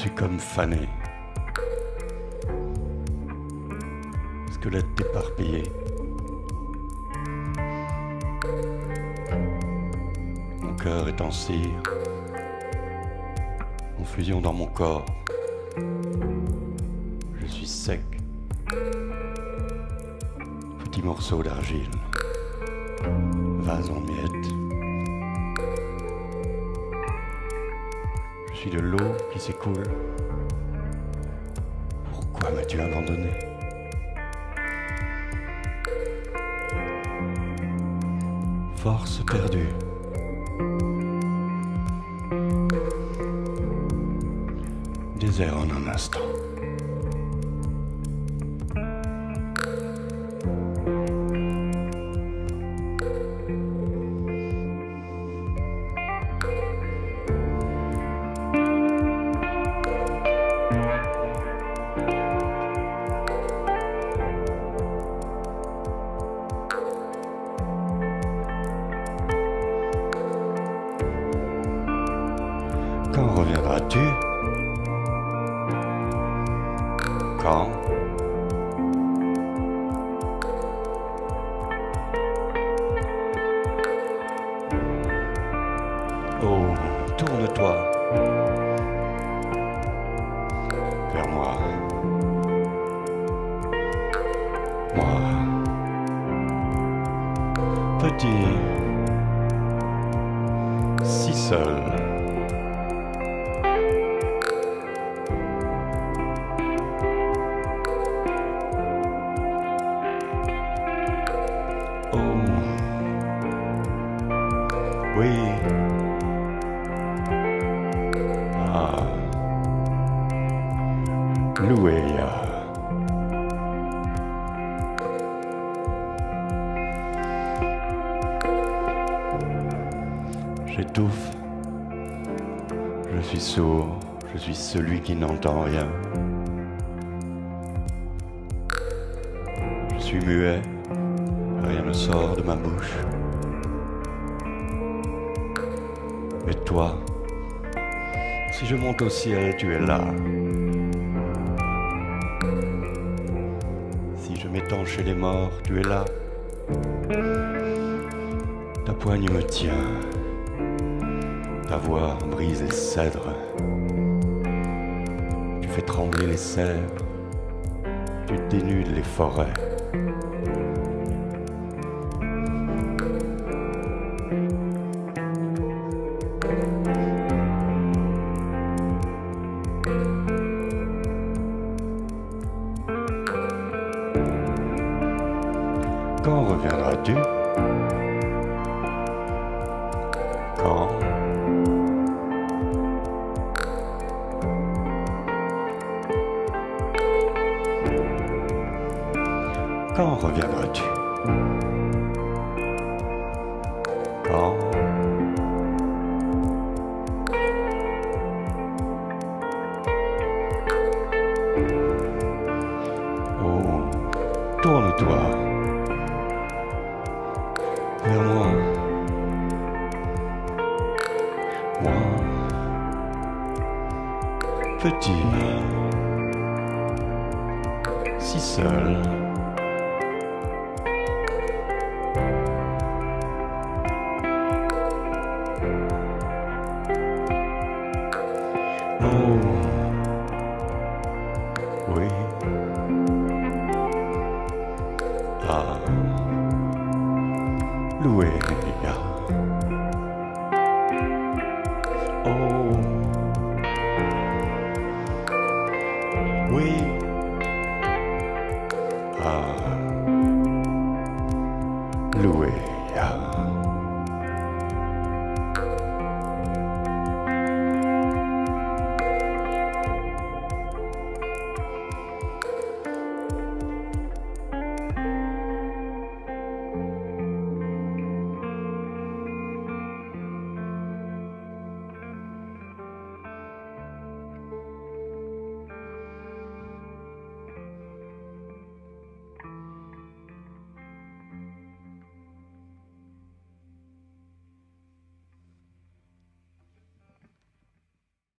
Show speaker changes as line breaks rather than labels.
suis comme fané. Squelette éparpillé. Mon cœur est en cire. En fusion dans mon corps. Je suis sec. Petit morceau d'argile. Vase en miettes. Je suis de l'eau qui s'écoule. Pourquoi m'as-tu abandonné? Force perdue. Désert en un instant. Quand reviendras-tu? Quand? Oh, tourne-toi vers moi. Moi, petit, si seul. Oui. Ah. Louéa. J'étouffe. Je suis sourd. Je suis celui qui n'entend rien. Je suis muet. Rien ne sort de ma bouche. Mais toi, si je monte au ciel, tu es là. Si je m'étends chez les morts, tu es là. Ta poigne me tient. Ta voix brise les cèdres. Tu fais trembler les cerfs. Tu dénudes les forêts. Quand reviendras-tu? Quand? Quand reviendras-tu? Quand? Oh, tourne-toi vers moi. Moi, petit, si seul. Oh, oui. Ah, loué. Oh, oui. Ah.